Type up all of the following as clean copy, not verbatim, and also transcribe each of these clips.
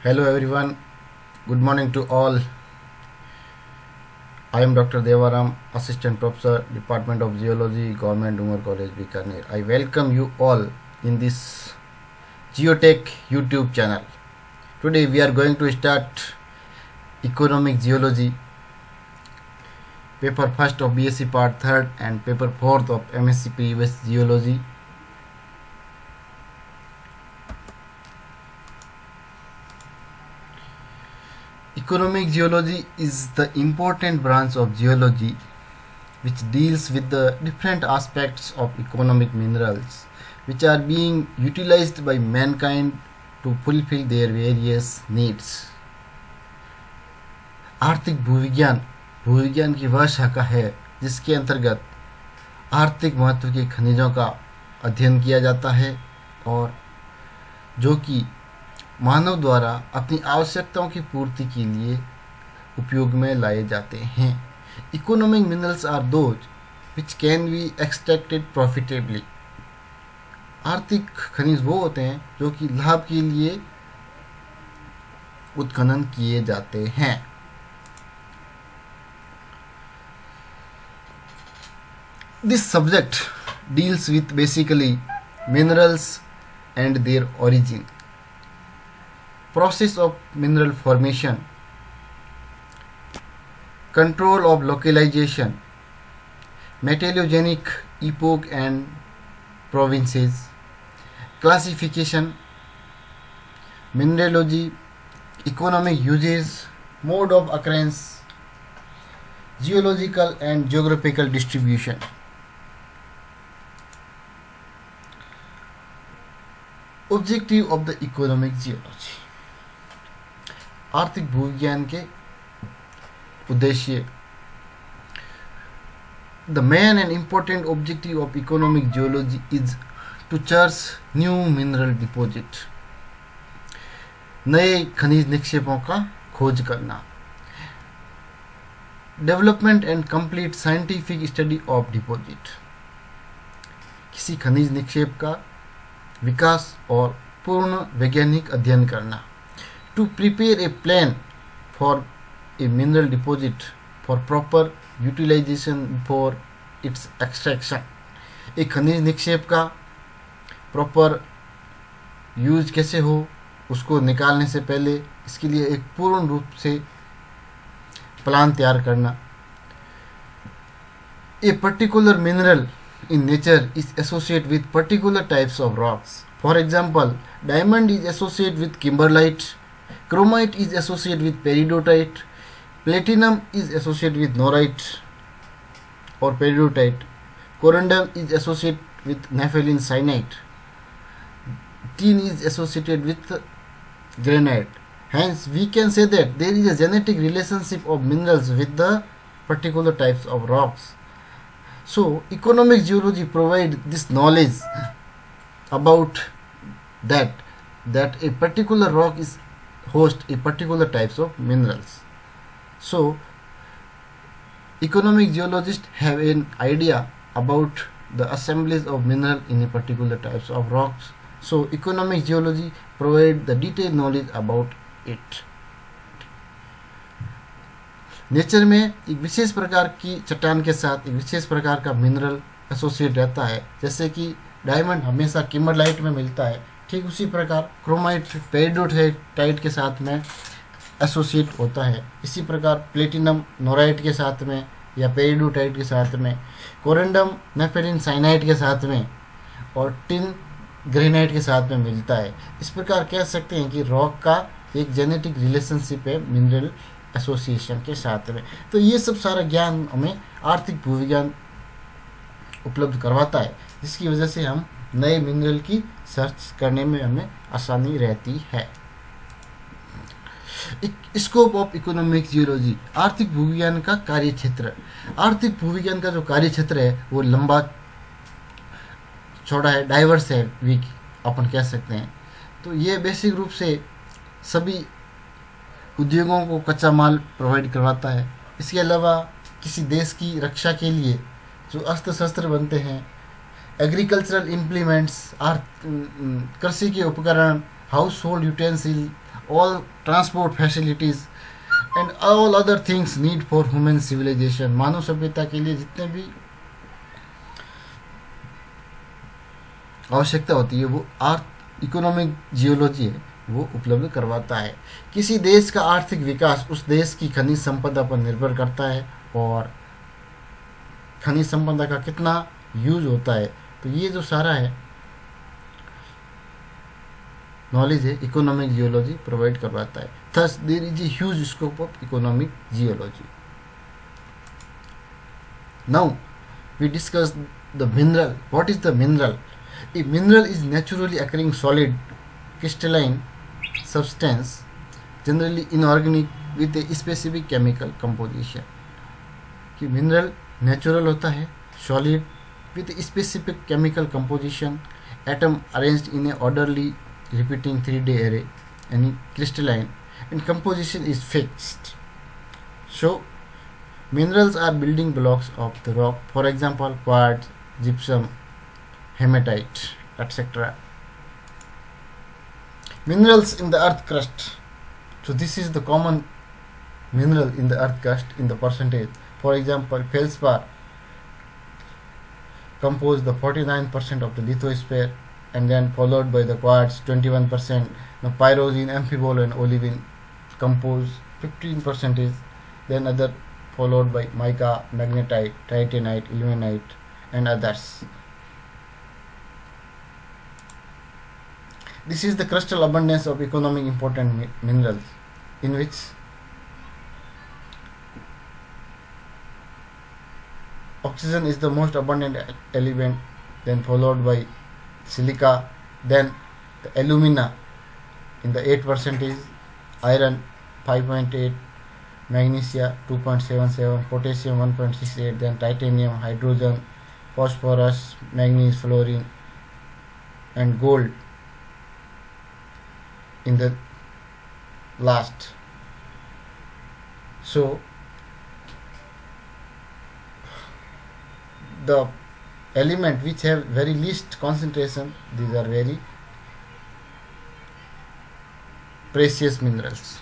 Hello everyone, good morning to all. I am Dr. Devaram, Assistant Professor, Department of Geology, Government Umar College, Bikaner. I welcome you all in this Geotech YouTube channel. Today we are going to start Economic Geology, paper 1st of BSc part 3rd and paper 4th of MSc Previous Geology. Economic geology is the important branch of geology which deals with the different aspects of economic minerals which are being utilized by mankind to fulfill their various needs. आर्थिक भूविज्ञान की वह शाखा है जिसके अंतर्गत आर्थिक महत्व के खनिजों का अध्ययन किया जाता है और जो कि मानव द्वारा अपनी आवश्यकताओं की पूर्ति के लिए उपयोग में लाए जाते हैं. Economic minerals are those which can be extracted profitably. आर्थिक खनिज वो होते हैं जो कि लाभ के लिए उत्खनन किए जाते हैं. This subject deals with basically minerals and their origin, process of mineral formation, control of localization, metallogenic epoch and provinces, classification, mineralogy, economic uses, mode of occurrence, geological and geographical distribution. Objective of the economic geology. आर्थिक भूविज्ञान के उद्देश्य. The main and important objective of economic geology is to chart new mineral deposit. नए खनिज निक्षेपों का खोज करना. Development and complete scientific study of deposit. किसी खनिज निक्षेप का विकास और पूर्ण वैज्ञानिक अध्ययन करना. To prepare a plan for a mineral deposit for proper utilization for its extraction. एक खनिज निक्षेप का प्रॉपर यूज कैसे हो उसको निकालने से पहले इसके लिए एक पूर्ण रूप से प्लान तैयार करना. A particular mineral in nature is associated with particular types of rocks. For example, diamond is associated with kimberlite, chromite is associated with peridotite, platinum is associated with norite or peridotite, corundum is associated with nepheline syenite, tin is associated with granite. Hence, we can say that there is a genetic relationship of minerals with the particular types of rocks. So, economic geology provides this knowledge about that a particular rock is host a particular types of minerals. So economic geologists have an idea about the assemblies of mineral in a particular types of rocks. So economic geology provide the detailed knowledge about it. Nature में एक विशेष प्रकार की चट्टान के साथ एक विशेष प्रकार का मिनरल एसोसिएट रहता है. जैसे कि डायमंड हमेशा किमरलाइट में मिलता है, ठीक उसी प्रकार क्रोमाइट पेरिडोटाइट के साथ में एसोसिएट होता है. इसी प्रकार प्लेटिनम नोराइट के साथ में या पेरिडोटाइट के साथ में, कोरेंडम नेफेलिन साइनाइट के साथ में और टिन ग्रेनाइट के साथ में मिलता है. इस प्रकार कह सकते हैं कि रॉक का एक जेनेटिक रिलेशनशिप है मिनरल एसोसिएशन के साथ में. तो ये सब सारा ज्ञान हमें आर्थिक भूविज्ञान उपलब्ध करवाता है, जिसकी वजह से हम नए मिनरल की सर्च करने में हमें आसानी रहती है. Scope of economic geology. आर्थिक भूविज्ञान का कार्यक्षेत्र. आर्थिक भूविज्ञान का जो कार्यक्षेत्र है वो लंबा चौड़ा है, डाइवर्स है, वीक अपन कह सकते हैं. तो ये बेसिक रूप से सभी उद्योगों को कच्चा माल प्रोवाइड करवाता है. इसके अलावा किसी देश की रक्षा के लिए जो अस्त्र शस्त्र बनते हैं, एग्रीकल्चरल इम्प्लीमेंट्स, कृषि के उपकरण, household utensil all transport facilities and all other things need for human civilization. मानव सभ्यता के लिए जितने भी आवश्यकता होती है वो इकोनॉमिक जियोलॉजी है वो उपलब्ध करवाता है। किसी देश का आर्थिक विकास उस देश की खनिज संपदा पर निर्भर करता है और खनिज संपदा का कितना यूज होता है। तो ये जो सारा है नॉलेज है इकोनॉमिक जियोलॉजी प्रोवाइड करवाता है। Thus there is a huge scope of economic geology. Now we discuss the mineral. What is the mineral? A mineral is naturally occurring solid crystalline substance, generally inorganic, with a specific chemical composition. कि mineral natural होता है, solid with a specific chemical composition, atom arranged in a orderly repeating 3D array, and crystalline, and composition is fixed. So minerals are building blocks of the rock, for example quartz, gypsum, hematite, etc. Minerals in the earth crust. So this is the common mineral in the earth crust in the percentage. For example, feldspar compose the 49% of the lithosphere, and then followed by the quartz 21%. Now pyroxene, amphibole and olivine compose 15%. Then other followed by mica, magnetite, titanite, ilmenite and others. This is the crustal abundance of economic important minerals, in which oxygen is the most abundant element, then followed by silica, then the alumina in the 8%, iron 5.8, magnesia 2.77, potassium 1.68, then titanium, hydrogen, phosphorus, manganese, fluorine and gold in the last. So the element which have very least concentration, these are very precious minerals.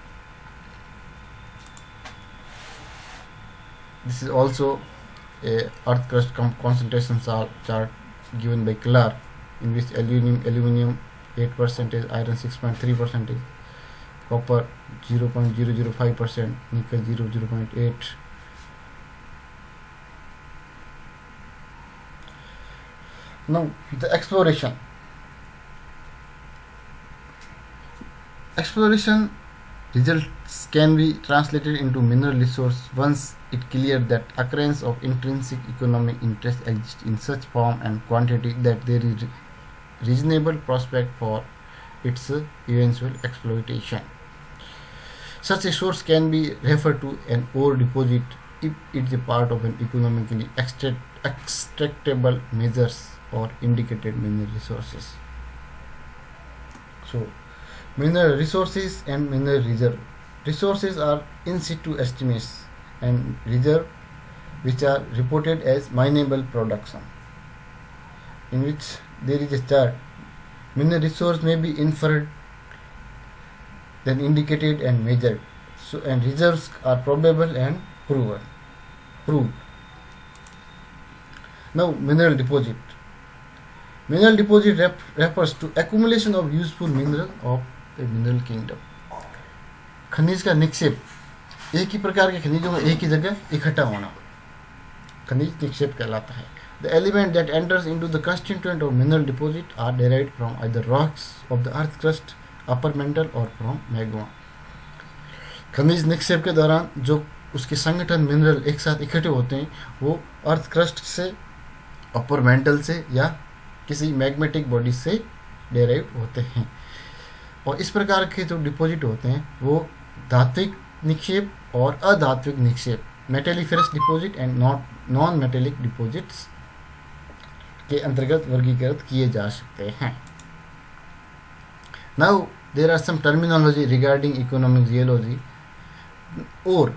This is also a earth crust concentration chart given by Clark, in which aluminium 8%, iron 6.3%, copper 0.005%, nickel 0.8. Now the exploration. Exploration results can be translated into mineral resource once it cleared that occurrence of intrinsic economic interest exists in such form and quantity that there is reasonable prospect for its eventual exploitation. Such a source can be referred to an ore deposit if it is a part of an economically extractable measures or indicated mineral resources. So mineral resources and mineral reserve. Resources are in situ estimates, and reserve which are reported as mineable production, in which there is a chart. Mineral resource may be inferred, then indicated and measured. So and reserves are probable and proved. Now mineral deposit. Mineral deposit refers to accumulation of useful mineral of a mineral kingdom. खनिज का निक्षेप, एक ही प्रकार के खनिजों में एक ही जगह इकट्ठा होना खनिज निक्षेप कहलाता है. The element that enters into the constituent of mineral deposit are derived from either rocks of the earth crust, upper mantle or from magma. खनिज निक्षेप के दौरान जो उसके संगठन मिनरल एक साथ इकट्ठे होते हैं वो अर्थ क्रस्ट से, अपर मेंटल से या किसी मैग्मेटिक बॉडी से डेराइव होते हैं. और इस प्रकार के जो डिपॉजिट होते हैं वो धात्विक निक्षेप और अधात्विक निक्षेप, metalliferous deposit and non metallic deposits के अंतर्गत वर्गीकृत किए जा सकते हैं. Now there are some terminology regarding economic geology. और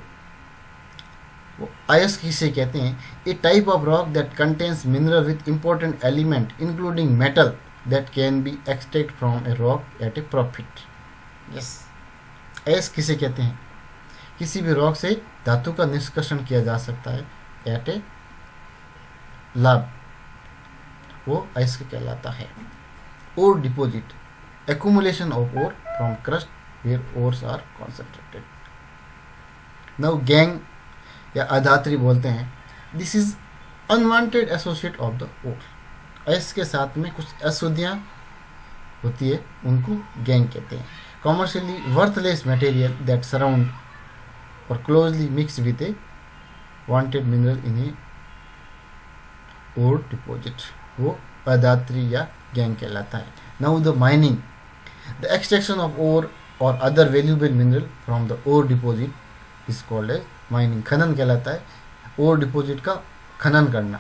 आयस किसे कहते हैं? A type of rock that contains mineral with important element including metal that can be extracted from a rock at a profit. Yes, एस किसे कहते हैं? किसी भी रॉक से धातु का निष्कर्षण किया जा सकता है एट ए लैब, वो अयस्क कहलाता है। Ore deposit, accumulation of ore from crust where ores are concentrated. Now gang या अधात्री बोलते हैं, this is unwanted associate of the ore. अयस्क के साथ में कुछ अशुद्धियाँ होती है, उनको गैंग कहते हैं। Commercially worthless material that surround or closely mixed with a wanted mineral in a ore deposit, वो अधात्री या गैंग कहलाता है। Now the mining, the extraction of ore or other valuable mineral from the ore deposit is called as mining. खनन कहलाता है, ore deposit का खनन करना।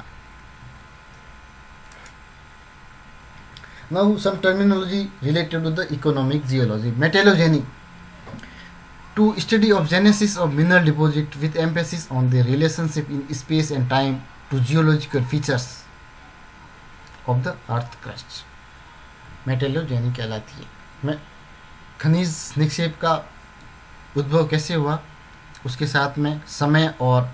Now some terminology related to the economic geology. Metallogeny, to study of genesis of mineral deposit with emphasis on their relationship in space and time to geological features of the earth crust. मेटेलोजेनी कहलाती है। मैं खनिज निक्षेप का उद्भव कैसे हुआ, उसके साथ में समय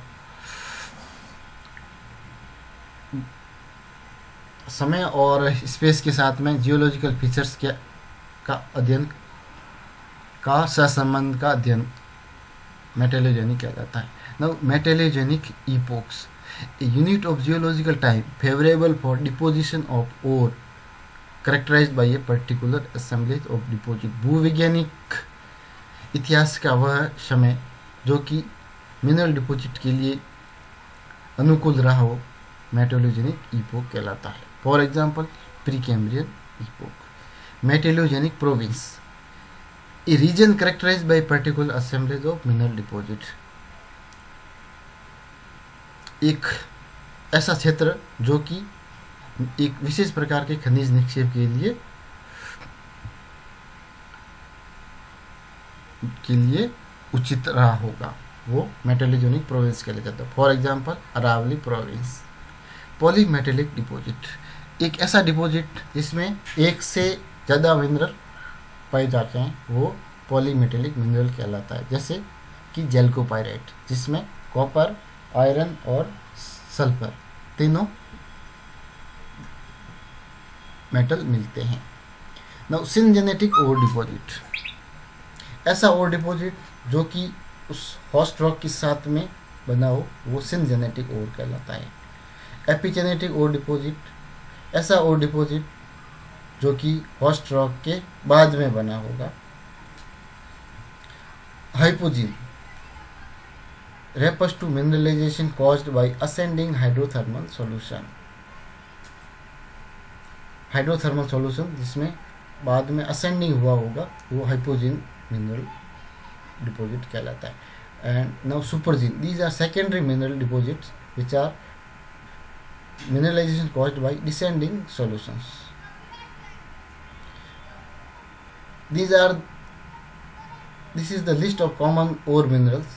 और स्पेस के साथ में जियोलॉजिकल फीचर्स का अध्ययन का सहसंबंध का अध्ययन मेटेलोजेनी कहलाता है। Now metallogenic epochs, a unit of geological time favourable for deposition of ore characterized by a particular assemblage of deposit. भूवैज्ञानिक इतिहास का वह समय जो कि मिनरल डिपॉजिट के लिए अनुकूल रहा हो, मेटेलोजेनिक इपोक कहलाता है। For example Precambrian epoch. Metallogenic province, a region characterized by particular assemblage of mineral deposit, एक ऐसा क्षेत्र जो कि एक विशेष प्रकार के खनिज निक्षेप के लिए उचित रहा होगा, वो मेटेलोजेनिक प्रोविंस के लिए जाता है। For example Aravalli province. Polymetallic deposit, एक ऐसा डिपॉजिट जिसमें एक से ज़्यादा मिनरल पाए जाते हैं, वो पॉलीमेटेलिक मिनरल कहलाता है। जैसे कि जैल्कोपाइराइट, जिसमें कॉपर, आयरन और सल्फर तीनों मेटल मिलते हैं। नाउ सिनजेनेटिक ओर डिपॉजिट, ऐसा ओर डिपॉजिट जो कि उस होस्ट रॉक के साथ में बना हो, वो सिनजेनेटिक ओर कहलाता है। एपिजेनेटिक ओर डिपॉजिट, ऐसा ओर डिपॉजिट जो कि होस्ट रॉक के बाद में बना होगा। Hypogene refers to mineralization caused by ascending hydrothermal solution. Hydrothermal solution जिसमें बाद में असेंडिंग हुआ होगा, वो हाइपोजीन मिनरल डिपॉजिट कहलाता है। And now supergene, these are secondary mineral deposits which are mineralization caused by descending solutions. This is the list of common ore minerals.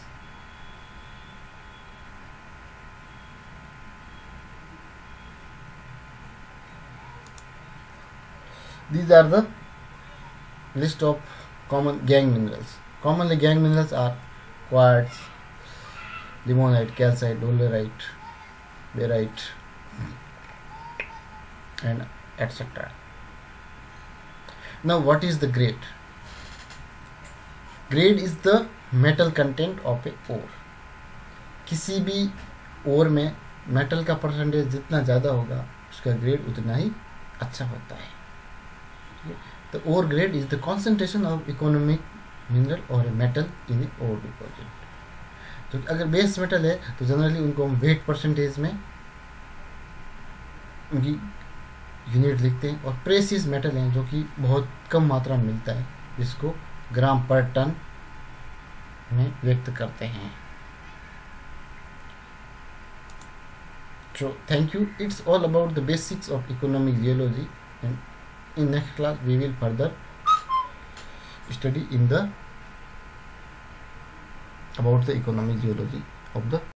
These are the list of common gangue minerals. Commonly gangue minerals are quartz, limonite, calcite, dolerite, barite, and etc. Now what is the grade? Grade is the metal content of a ore. किसी भी ore में metal का percentage जितना ज़्यादा होगा, उसका grade उतना ही अच्छा होता है। The ore grade is the concentration of economic mineral or a metal in a ore deposit. तो अगर बेस मेटल है तो जनरली उनको हम वेट परसेंटेज में उनकी यूनिट लिखते हैं, और प्रेसियस मेटल हैं जो कि बहुत कम मात्रा में मिलता है, जिसको ग्राम पर टन में व्यक्त करते हैं। So thank you. It's all about the basics of economic geology, and in next class we will further study about the economic geology of the